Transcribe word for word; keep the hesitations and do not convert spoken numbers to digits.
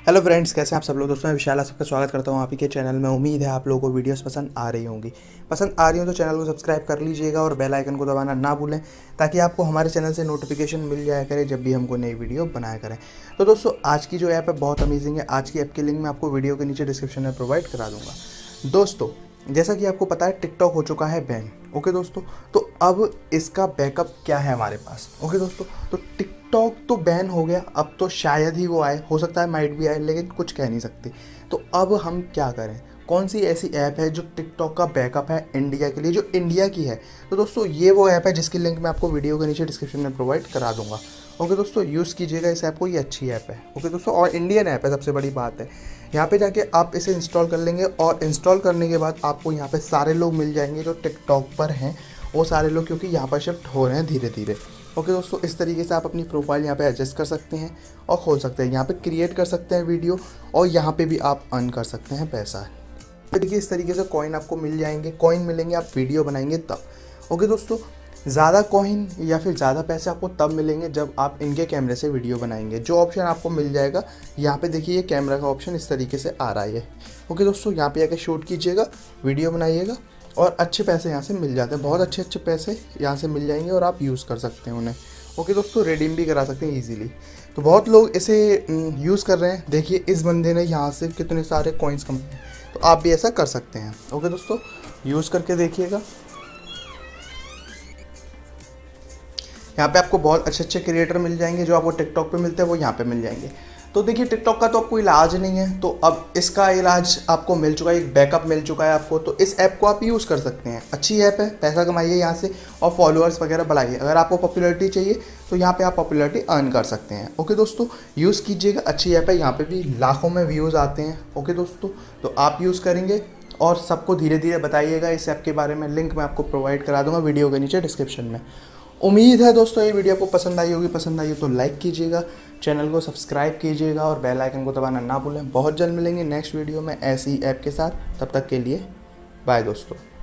Hello friends, कैसे हैं आप सब लोग। दोस्तों मैं विशाल आप सबका स्वागत करता हूं आप ही के चैनल में। उम्मीद है आप लोगों को वीडियोस पसंद आ रही होंगी। पसंद आ रही हो तो चैनल को सब्सक्राइब कर लीजिएगा और बेल आइकन को दबाना ना भूलें, ताकि आपको हमारे चैनल से नोटिफिकेशन मिल जाया करे जब भी हमको नई वीडियो बनाया करें। तो दोस्तों आज की जो ऐप है बहुत अमेजिंग है। आज की ऐप की लिंक मैं आपको वीडियो के नीचे डिस्क्रिप्शन में प्रोवाइड करा दूँगा। दोस्तों जैसा कि आपको पता है टिकटॉक हो चुका है बैन। ओके दोस्तों, तो अब इसका बैकअप क्या है हमारे पास। ओके दोस्तों, तो टिकटॉक तो बैन हो गया, अब तो शायद ही वो आए, हो सकता है माइट भी आए, लेकिन कुछ कह नहीं सकते। तो अब हम क्या करें, कौन सी ऐसी ऐप है जो टिकटॉक का बैकअप है इंडिया के लिए, जो इंडिया की है। तो दोस्तों ये वो ऐप है जिसकी लिंक मैं आपको वीडियो के नीचे डिस्क्रिप्शन में प्रोवाइड करा दूंगा। ओके दोस्तों, यूज़ कीजिएगा इस ऐप को, ये अच्छी ऐप है। ओके दोस्तों, और इंडियन ऐप है, सबसे बड़ी बात है। यहाँ पे जाके आप इसे इंस्टॉल कर लेंगे और इंस्टॉल करने के बाद आपको यहाँ पे सारे लोग मिल जाएंगे जो टिकटॉक पर हैं, वो सारे लोग, क्योंकि यहाँ पर शिफ्ट हो रहे हैं धीरे धीरे। ओके दोस्तों, इस तरीके से आप अपनी प्रोफाइल यहाँ पे एडजस्ट कर सकते हैं और खोल सकते हैं। यहाँ पे क्रिएट कर सकते हैं वीडियो और यहाँ पे भी आप अर्न कर सकते हैं पैसा। देखिए इस तरीके से कॉइन आपको मिल जाएंगे, कॉइन मिलेंगे आप वीडियो बनाएंगे तब। ओके दोस्तों, ज़्यादा कॉइन या फिर ज़्यादा पैसे आपको तब मिलेंगे जब आप इनके कैमरे से वीडियो बनाएंगे। जो ऑप्शन आपको मिल जाएगा यहाँ पे, देखिए ये कैमरा का ऑप्शन इस तरीके से आ रहा है। ओके दोस्तों, यहाँ पे आके शूट कीजिएगा, वीडियो बनाइएगा और अच्छे पैसे यहाँ से मिल जाते हैं। बहुत अच्छे अच्छे पैसे यहाँ से मिल जाएंगे और आप यूज़ कर सकते हैं उन्हें। ओके दोस्तों, रिडीम भी करा सकते हैं ईजिली। तो बहुत लोग इसे यूज़ कर रहे हैं। देखिए इस बंदे ने यहाँ से कितने सारे कॉइन्स कम, तो आप भी ऐसा कर सकते हैं। ओके दोस्तों, यूज़ करके देखिएगा। यहाँ पे आपको बहुत अच्छे अच्छे क्रिएटर मिल जाएंगे, जो आपको टिकटॉक पे मिलते हैं वो यहाँ पे मिल जाएंगे। तो देखिए टिकटॉक का तो आपको इलाज नहीं है, तो अब इसका इलाज आपको मिल चुका है, एक बैकअप मिल चुका है आपको। तो इस ऐप को आप यूज़ कर सकते हैं, अच्छी ऐप है, पैसा कमाइए यहाँ से और फॉलोअर्स वगैरह बढ़ाइए। अगर आपको पॉपुलैरिटी चाहिए तो यहाँ पे आप पॉपुलैरिटी अर्न कर सकते हैं। ओके दोस्तों, यूज़ कीजिएगा, अच्छी ऐप है, यहाँ पे भी लाखों में व्यूज़ आते हैं। ओके दोस्तों, तो आप यूज़ करेंगे और सबको धीरे धीरे बताइएगा इस ऐप के बारे में। लिंक मैं आपको प्रोवाइड करा दूँगा वीडियो के नीचे डिस्क्रिप्शन में। उम्मीद है दोस्तों ये वीडियो आपको पसंद आई होगी। पसंद आई हो तो लाइक कीजिएगा, चैनल को सब्सक्राइब कीजिएगा और बेल आइकन को दबाना ना भूलें। बहुत जल्द मिलेंगे नेक्स्ट वीडियो में ऐसी ऐप के साथ। तब तक के लिए बाय दोस्तों।